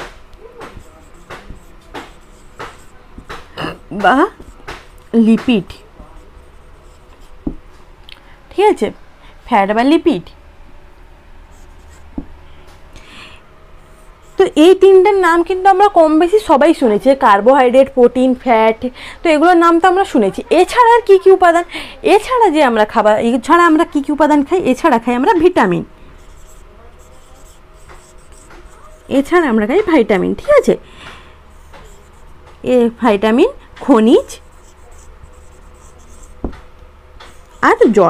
বা লিপিড। ঠিক আছে, ফ্যাট বা লিপিড। তো এই তিনটার নাম কিন্তু আমরা কম বেশি সবাই শুনেছি, কার্বোহাইড্রেট, প্রোটিন, ফ্যাট, তো এগুলোর নাম তো আমরা শুনেছি। এছাড়া আর কী কী উপাদান, এছাড়া যে আমরা খাবার, এছাড়া আমরা কী কী উপাদান খাই, এছাড়া খাই আমরা ভিটামিন, এছাড়া আমরা খাই ভাইটামিন। ঠিক আছে, ভাইটামিন, খনিজ আর জল।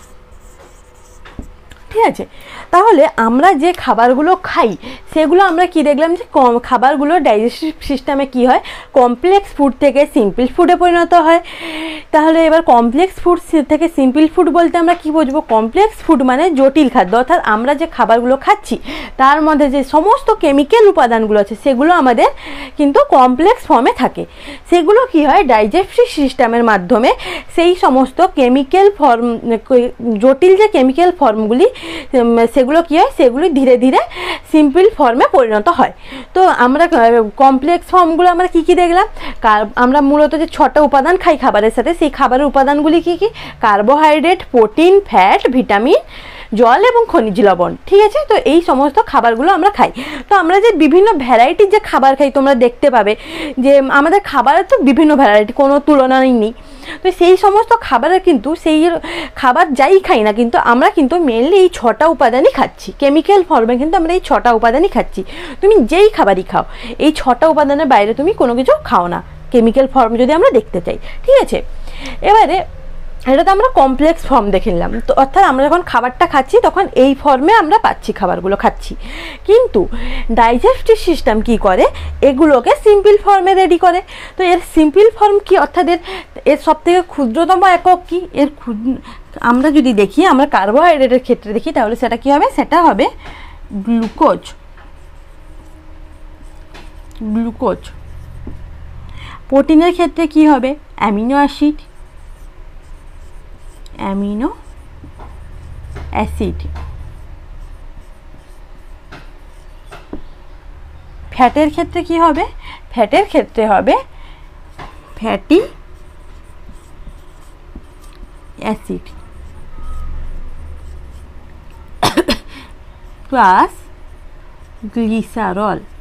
ঠিক আছে, তাহলে আমরা যে খাবারগুলো খাই সেগুলো আমরা কি দেখলাম, যে খাবারগুলো ডাইজেস্টিভ সিস্টেমে কি হয়, কমপ্লেক্স ফুড থেকে সিম্পল ফুডে পরিণত হয়। তাহলে এবার কমপ্লেক্স ফুড থেকে সিম্পল ফুড বলতে আমরা কি বুঝবো, কমপ্লেক্স ফুড মানে জটিল খাদ্য, অর্থাৎ আমরা যে খাবারগুলো খাচ্ছি তার মধ্যে যে সমস্ত কেমিক্যাল উপাদানগুলো আছে সেগুলো আমাদের কিন্তু কমপ্লেক্স ফর্মে থাকে। সেগুলো কি হয়, ডাইজেস্টিভ সিস্টেমের মাধ্যমে সেই সমস্ত কেমিক্যাল ফর্ম, জটিল যে কেমিক্যাল ফর্মগুলি সেগুলো কি হয়, সেগুলি ধীরে ধীরে সিম্পল ফর্মে পরিণত হয়। তো আমরা কমপ্লেক্স ফর্মগুলো আমরা কি কি দেখলাম, আমরা মূলত যে 6টা উপাদান খাই খাবারের সাথে, সেই খাবারের উপাদানগুলি কি কি, কার্বোহাইড্রেট, প্রোটিন, ফ্যাট, ভিটামিন, জল এবং খনিজ লবণ, ঠিক আছে। তো এই সমস্ত খাবারগুলো আমরা খাই। তো আমরা যে বিভিন্ন ভ্যারাইটির যে খাবার খাই তোমরা দেখতে পাবে যে আমাদের খাবারের তো বিভিন্ন ভ্যারাইটি, কোনো তুলনাই নেই। তো সেই সমস্ত খাবারের কিন্তু সেই খাবার যাই খাই না কিন্তু আমরা কিন্তু মেনলি এই 6টা উপাদানই খাচ্ছি, কেমিক্যাল ফর্মে কিন্তু আমরা এই 6টা উপাদানই খাচ্ছি। তুমি যেই খাবারই খাও এই 6টা উপাদানের বাইরে তুমি কোনো কিছু খাও না, কেমিক্যাল ফর্ম যদি আমরা দেখতে চাই, ঠিক আছে। এবারে এটা তো আমরা কমপ্লেক্স ফর্ম দেখে নিলাম, তো অর্থাৎ আমরা যখন খাবারটা খাচ্ছি তখন এই ফর্মে আমরা পাচ্ছি, খাবারগুলো খাচ্ছি। কিন্তু ডাইজেস্টিভ সিস্টেম কি করে, এগুলোকে সিম্পল ফর্মে রেডি করে। তো এর সিম্পল ফর্ম কি, অর্থাৎ এর সব থেকে ক্ষুদ্রতম একক কি, আমরা যদি দেখি, আমরা কার্বোহাইড্রেটের ক্ষেত্রে দেখি তাহলে সেটা কি হবে, সেটা হবে গ্লুকোজ। গ্লুকোজ। প্রোটিনের ক্ষেত্রে কি হবে, অ্যামিনো অ্যাসিড। Amino acid. ফ্যাটের ক্ষেত্রে কি হবে, ফ্যাটের ক্ষেত্রে হবে ফ্যাটি অ্যাসিড প্লাস গ্লিসারল।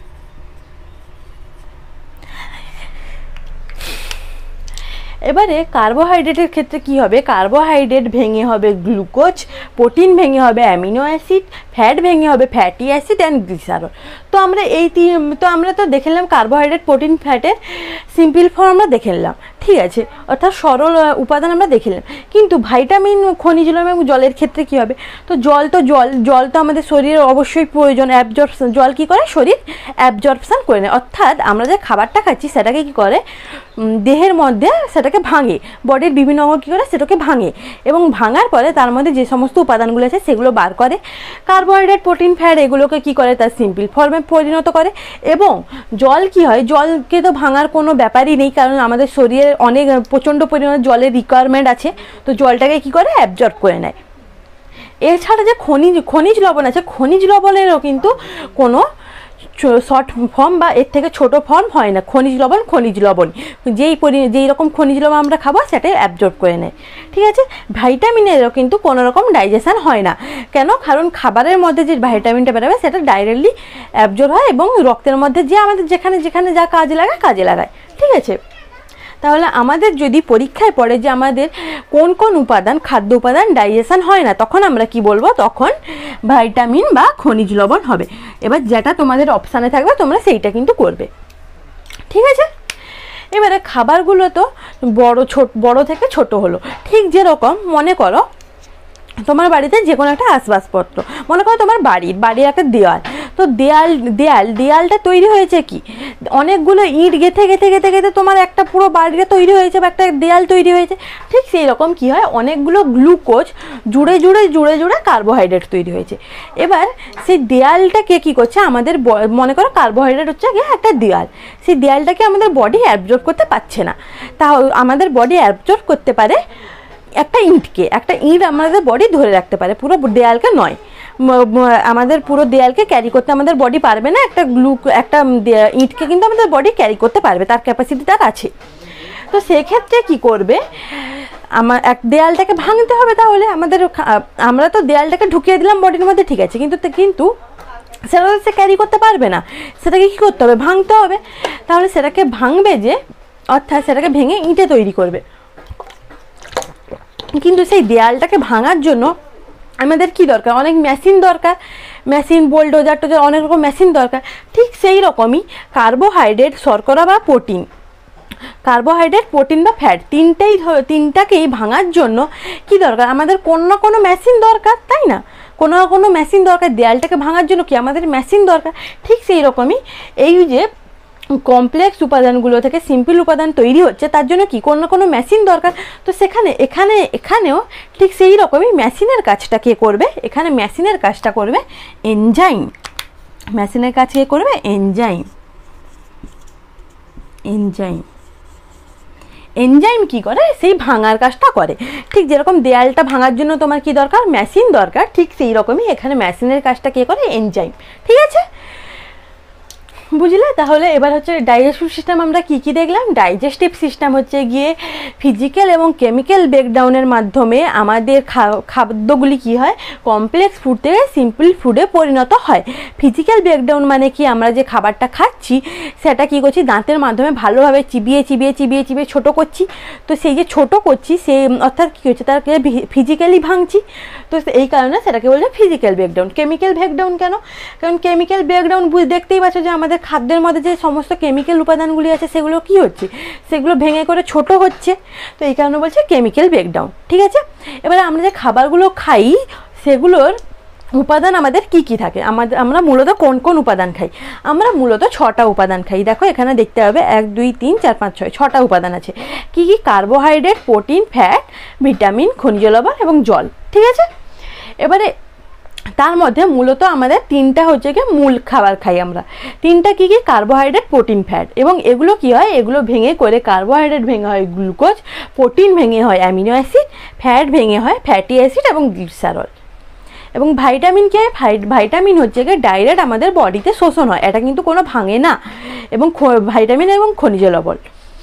এবারে কার্বোহাইড্রেটের ক্ষেত্রে কি হবে, কার্বোহাইড্রেট ভেঙে হবে গ্লুকোজ, প্রোটিন ভেঙে হবে অ্যামিনো অ্যাসিড, ফ্যাট ভেঙে হবে ফ্যাটি অ্যাসিড অ্যান্ড গ্লিসারল। তো আমরা আমরা তো দেখে নিলাম কার্বোহাইড্রেট, প্রোটিন, ফ্যাটের সিম্পল ফর্ম আমরা দেখে নিলাম, ঠিক আছে, অর্থাৎ সরল উপাদান আমরা দেখে নিলাম। কিন্তু ভাইটামিন, খনিজ লবণ এবং জলের ক্ষেত্রে কি হবে, তো জল তো আমাদের শরীরের অবশ্যই প্রয়োজন, অ্যাবজর্পশন, জল কি করে, শরীর অ্যাবজর্পশন করে নেয়। অর্থাৎ আমরা যে খাবারটা খাচ্ছি সেটাকে কি করে, দেহের মধ্যে সেটাকে ভাঙে, বডির বিভিন্ন অঙ্গ কী করে সেটাকে ভাঙে, এবং ভাঙার পরে তার মধ্যে যে সমস্ত উপাদানগুলো আছে সেগুলো বার করে। কার্বোহাইড্রেট, প্রোটিন, ফ্যাট এগুলোকে কি করে, তার সিম্পল ফর্মে পরিণত করে। এবং জল কি হয়, জলকে তো ভাঙার কোনো ব্যাপারই নেই, কারণ আমাদের শরীরে অনেক প্রচণ্ড পরিমাণে জলের রিকোয়ারমেন্ট আছে, তো জলটাকে কি করে, অ্যাবজর্ব করে নেয়। এছাড়া যে খনিজ লবণ আছে, খনিজ লবণেরও কিন্তু কোনো শর্ট ফর্ম বা এর থেকে ছোট ফর্ম হয় না। খনিজ লবণ যেই রকম খনিজ লবণ আমরা খাবো সেটাই অ্যাবজর্ব করে নেয়, ঠিক আছে। ভাইটামিনেরও কিন্তু কোনো রকম ডাইজেশন হয় না, কেন, কারণ খাবারের মধ্যে যে ভাইটামিনটা বেরোবে সেটা ডাইরেক্টলি অ্যাবজর্ব হয় এবং রক্তের মধ্যে যে আমাদের যেখানে যা কাজে লাগায়, ঠিক আছে। তাহলে আমাদের যদি পরীক্ষায় পড়ে যে আমাদের কোন কোন উপাদান, খাদ্য উপাদান ডাইজেশন হয় না, তখন আমরা কি বলবো, তখন ভাইটামিন বা খনিজ লবণ হবে। এবার যেটা তোমাদের অপশানে থাকবে তোমরা সেইটা কিন্তু করবে, ঠিক আছে। এবারে খাবারগুলো তো বড় থেকে ছোট হলো, ঠিক যেরকম মনে করো তোমার বাড়িতে যে কোনো একটা আসবাবপত্র, মনে করো তোমার বাড়ির একটা দেওয়াল, তো দেয়ালটা তৈরি হয়েছে কি, অনেকগুলো ইট গেঁথে তোমার একটা পুরো বাড়িটা তৈরি হয়েছে বা একটা দেয়াল তৈরি হয়েছে। ঠিক সেই রকম কি হয়, অনেকগুলো গ্লুকোজ জুড়ে কার্বোহাইড্রেট তৈরি হয়েছে। এবার সেই দেয়ালটাকে কি করছে, আমাদের মনে করো কার্বোহাইড্রেট হচ্ছে গিয়ে একটা দেয়াল, সেই দেয়ালটাকে আমাদের বডি অ্যাবজর্ব করতে পারছে না, তাও আমাদের বডি অ্যাবজর্ব করতে পারে একটা ইঁট আমাদের বডি ধরে রাখতে পারে, পুরো দেয়ালকে নয়। আমাদের পুরো দেয়ালকে ক্যারি করতে আমাদের বডি পারবে না, একটা ইঁটকে কিন্তু আমাদের বডি ক্যারি করতে পারবে, তার ক্যাপাসিটি তার আছে। তো সেক্ষেত্রে কি করবে, দেয়ালটাকে ভাঙতে হবে। তাহলে আমরা তো দেয়ালটাকে ঢুকিয়ে দিলাম বডির মধ্যে, ঠিক আছে, কিন্তু সেটা সে ক্যারি করতে পারবে না, সেটাকে কী করতে হবে, ভাঙতে হবে। তাহলে সেটাকে ভাঙবে যে, অর্থাৎ সেটাকে ভেঙে ইঁটে তৈরি করবে। কিন্তু সেই দেয়ালটাকে ভাঙার জন্য আমাদের কি দরকার, অনেক মেশিন দরকার, বোল্ডোজার অনেক রকম মেশিন দরকার। ঠিক সেই রকমই কার্বোহাইড্রেট, শর্করা বা প্রোটিন, বা ফ্যাট তিনটাকেই ভাঙার জন্য কি দরকার, আমাদের কোনো না কোনো মেশিন দরকার, তাই না, কোনো না কোনো মেশিন দরকার। দেয়ালটাকে ভাঙার জন্য কি আমাদের মেশিন দরকার। ঠিক সেই রকমই এই যে কমপ্লেক্স উপাদানগুলো থেকে সিম্পল উপাদান তৈরি হচ্ছে, তার জন্য কি কোনো না কোনো মেশিন দরকার। তো এখানেও ঠিক সেই রকমই মেশিনের কাজটা কে করবে, এখানে মেশিনের কাজটা করবে এনজাইম। মেশিনের কাজ কে করবে, এনজাইম কি করে, সেই ভাঙার কাজটা করে। ঠিক যেরকম দেয়ালটা ভাঙার জন্য তোমার কি দরকার, মেশিন দরকার, ঠিক সেই রকমই এখানে মেশিনের কাজটা কে করে, এনজাইম, ঠিক আছে। বুঝলে? তাহলে এবার হচ্ছে ডাইজেস্টিভ সিস্টেম আমরা কি কি দেখলাম। ডাইজেস্টিভ সিস্টেম হচ্ছে গিয়ে ফিজিক্যাল এবং কেমিক্যাল ব্রেকডাউনের মাধ্যমে আমাদের খাদ্যগুলি কি হয়, কমপ্লেক্স ফুড থেকে সিম্পল ফুডে পরিণত হয়। ফিজিক্যাল ব্রেকডাউন মানে কি, আমরা যে খাবারটা খাচ্ছি সেটা কি করছি, দাঁতের মাধ্যমে ভালোভাবে চিবিয়ে চিবিয়ে চিবিয়ে চিবিয়ে ছোটো করছি। তো সেই যে ছোটো করছি সে অর্থাৎ কী হচ্ছে, তাকে ফিজিক্যালি ভাঙছি। তো এই কারণে সেটাকে বলছে ফিজিক্যাল ব্রেকডাউন। কেমিক্যাল ব্রেকডাউন কেন, কারণ কেমিক্যাল ব্রেকডাউন দেখতেই পাচ্ছ যে আমাদের খাদ্যের মধ্যে যে সমস্ত কেমিক্যাল উপাদানগুলি আছে সেগুলো কি হচ্ছে, সেগুলো ভেঙে করে ছোট হচ্ছে। তো এই কারণে বলছে কেমিক্যাল ব্রেকডাউন। ঠিক আছে, এবারে আমরা যে খাবারগুলো খাই সেগুলোর উপাদান আমাদের কি কি থাকে, আমরা মূলত কোন কোন উপাদান খাই। আমরা মূলত 6টা উপাদান খাই। দেখো এখানে দেখতে হবে 1 2 3 4 5 6 6টা উপাদান আছে। কি কি, কার্বোহাইড্রেট, প্রোটিন, ফ্যাট, ভিটামিন, খনিজ লবণ এবং জল। ঠিক আছে, এবারে তার মধ্যে মূলত আমাদের 3টা হচ্ছে কি মূল খাবার খাই আমরা। 3টা কি কি, কার্বোহাইড্রেট, প্রোটিন, ফ্যাট। এবং এগুলো কি হয়, এগুলো ভেঙে করে কার্বোহাইড্রেট ভেঙে হয় গ্লুকোজ, প্রোটিন ভেঙে হয় অ্যামিনো অ্যাসিড, ফ্যাট ভেঙে হয় ফ্যাটি অ্যাসিড এবং গ্লিসারল। এবং ভাইটামিন কি হয়, ভাইটামিন হচ্ছে কি ডাইরেক্ট আমাদের বডিতে শোষণ হয়, এটা কিন্তু কোনো ভাঙে না। এবং ভাইটামিন এবং খনিজ লবণ।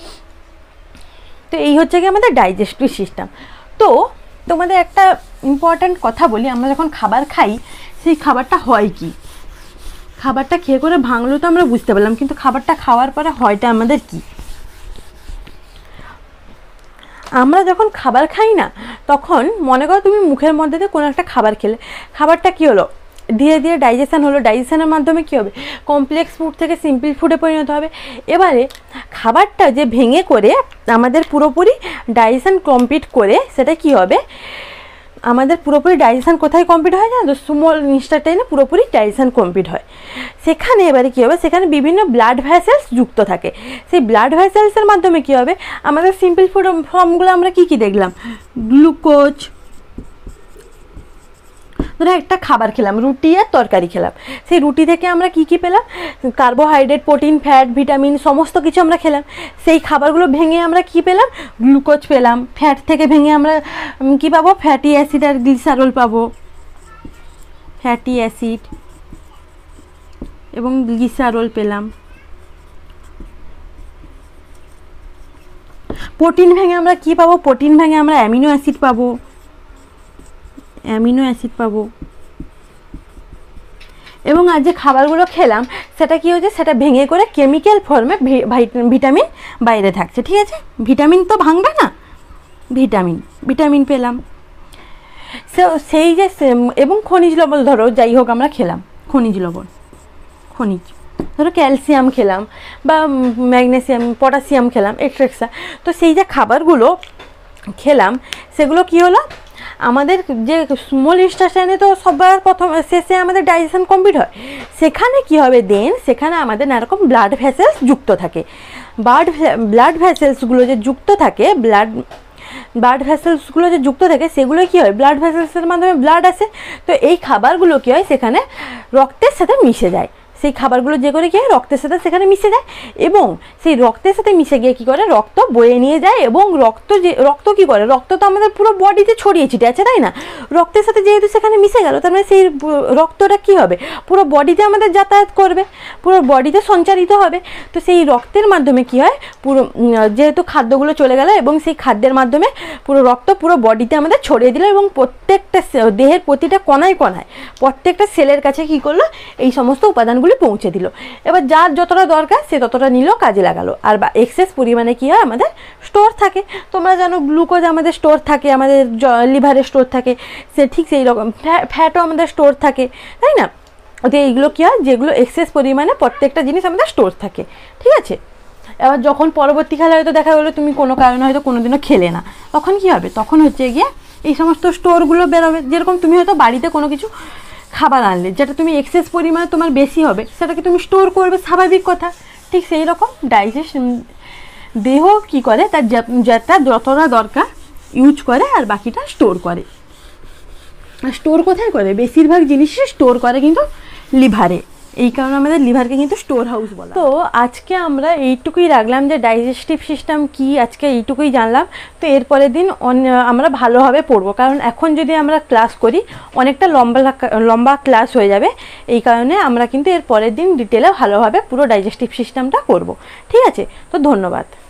তো এই হচ্ছে কি আমাদের ডাইজেস্টিভ সিস্টেম। তো তোমাদের একটা ইম্পর্ট্যান্ট কথা বলি, আমরা যখন খাবার খাই সেই খাবারটা হয় কি, খাবারটা খেয়ে করে ভাঙলো তো আমরা বুঝতে পারলাম, কিন্তু খাবারটা খাওয়ার পরে হয়টা আমাদের কি। আমরা যখন খাবার খাই না, তখন মনে করো তুমি মুখের মধ্যে দিয়ে কোনো একটা খাবার খেলে, খাবারটা কি হলো, ধীরে ধীরে ডাইজেশন হলো। ডাইজেশনের মাধ্যমে কী হবে, কমপ্লেক্স ফুড থেকে সিম্পল ফুডে পরিণত হবে। এবারে খাবারটা যে ভেঙে করে আমাদের পুরোপুরি ডাইজেশন কমপ্লিট করে, সেটা কি হবে, আমাদের পুরোপুরি ডাইজেশন কোথায় কমপ্লিট হয় না, তো স্মল ইনস্টাইনে পুরোপুরি ডাইজেশন কমপ্লিট হয়। সেখানে এবারে কী হবে, সেখানে বিভিন্ন ব্লাড ভেসেলস যুক্ত থাকে। সেই ব্লাড ভেসেলসের মাধ্যমে কী হবে, আমাদের সিম্পল ফুড ফর্মগুলো আমরা কী কী দেখলাম, গ্লুকোজ, ধরো একটা খাবার খেলাম, রুটি আর তরকারি খেলাম, সেই রুটি থেকে আমরা কি কি পেলাম, কার্বোহাইড্রেট, প্রোটিন, ফ্যাট, ভিটামিন সমস্ত কিছু আমরা খেলাম। সেই খাবারগুলো ভেঙে আমরা কি পেলাম, গ্লুকোজ পেলাম। ফ্যাট থেকে ভেঙে আমরা কি পাবো, ফ্যাটি অ্যাসিড আর গ্লিসারল পাবো, ফ্যাটি অ্যাসিড এবং গ্লিসারল পেলাম। প্রোটিন ভেঙে আমরা কি পাবো, প্রোটিন ভেঙে আমরা অ্যামিনো অ্যাসিড পাবো, অ্যামিনো অ্যাসিড পাবো। এবং আর যে খাবারগুলো খেলাম সেটা কি হচ্ছে, সেটা ভেঙে করে কেমিক্যাল ফর্মে ভিটামিন বাইরে থাকছে। ঠিক আছে, ভিটামিন তো ভাঙবে না, ভিটামিন পেলাম। সেই যে এবং খনিজ লবণ, ধরো যাই হোক আমরা খেলাম খনিজ লবণ, ধরো ক্যালসিয়াম খেলাম বা ম্যাগনেসিয়াম, পটাশিয়াম খেলাম, এক্সট্রা। তো সেই যে খাবারগুলো খেলাম সেগুলো কি হলো, আমাদের যে স্মল ইন্টেস্টাইনে তো সবার শেষে আমাদের ডাইজেশন কমপ্লিট হয়। সেখানে কি হবে দেন, সেখানে আমাদের নানারকম ব্লাড ভেসেলস যুক্ত থাকে। ব্লাড ভেসেলসগুলো যে যুক্ত থাকে, সেগুলো কি হয়, ব্লাড ভেসেলসের মাধ্যমে ব্লাড আসে। তো এই খাবারগুলো কি হয়, সেখানে রক্তের সাথে মিশে যায়। সেই খাবারগুলো যে করে কি হয়, রক্তের সাথে সেখানে মিশে যায় এবং সেই রক্তের সাথে মিশে গিয়ে কি করে, রক্ত বয়ে নিয়ে যায়। এবং রক্ত কি করে, রক্ত তো আমাদের পুরো বডিতে ছড়িয়ে ছিটে আছে, তাই না? রক্তের সাথে যেহেতু সেখানে মিশে গেল, তার মানে সেই রক্তটা কি হবে, পুরো বডিতে আমাদের যাতায়াত করবে, পুরো বডিতে সঞ্চারিত হবে। তো সেই রক্তের মাধ্যমে কি হয়, পুরো যেহেতু খাদ্যগুলো চলে গেল এবং সেই খাদ্যের মাধ্যমে পুরো রক্ত পুরো বডিতে আমাদের ছড়িয়ে দিল এবং প্রত্যেকটা দেহের প্রতিটা কণায় প্রত্যেকটা সেলের কাছে কি করলো, এই সমস্ত উপাদানগুলি পৌঁছে দিল। এবার যার যতটা দরকার সে ততটা নিল, কাজে লাগালো। আর বা এক্সেস পরিমাণে কি হয়, আমাদের স্টোর থাকে। তোমরা জানো গ্লুকোজ আমাদের স্টোর থাকে, আমাদের লিভারে স্টোর থাকে, সে ঠিক সেই রকম ফ্যাটও আমাদের স্টোর থাকে, তাই না? তো এইগুলো কি হয়, যেগুলো এক্সেস পরিমাণে প্রত্যেকটা জিনিস আমাদের স্টোর থাকে। ঠিক আছে, এবার যখন পরবর্তীকালে হয়তো দেখা গেলো তুমি কোনো কারণে হয়তো কোনোদিনও খেলে না, তখন কি হবে, তখন হচ্ছে গিয়ে এই সমস্ত স্টোরগুলো বেরোবে। যেরকম তুমি হয়তো বাড়িতে কোনো কিছু খাবার আনলে, যেটা তুমি এক্সেস পরিমাণে তোমার বেশি হবে, সেটাকে তুমি স্টোর করবে, স্বাভাবিক কথা। ঠিক সেই রকম ডাইজেশন দেহ কি করে, তার যেটা যতটা দরকার ইউজ করে আর বাকিটা স্টোর করে। স্টোর কোথায় করে, বেশিরভাগ জিনিসই স্টোর করে কিন্তু লিভারে। এই কারণে আমাদের লিভারকে কিন্তু স্টোর হাউস বলা। তো আজকে আমরা এইটুকুই রাখলাম যে ডাইজেস্টিভ সিস্টেম কি, আজকে এইটুকুই জানলাম। তো এরপরের দিন আমরা ভালোভাবে পড়বো, কারণ এখন যদি আমরা ক্লাস করি অনেকটা লম্বা ক্লাস হয়ে যাবে। এই কারণে আমরা কিন্তু এর পরের দিন ডিটেলে ভালোভাবে পুরো ডাইজেস্টিভ সিস্টেমটা করব। ঠিক আছে, তো ধন্যবাদ।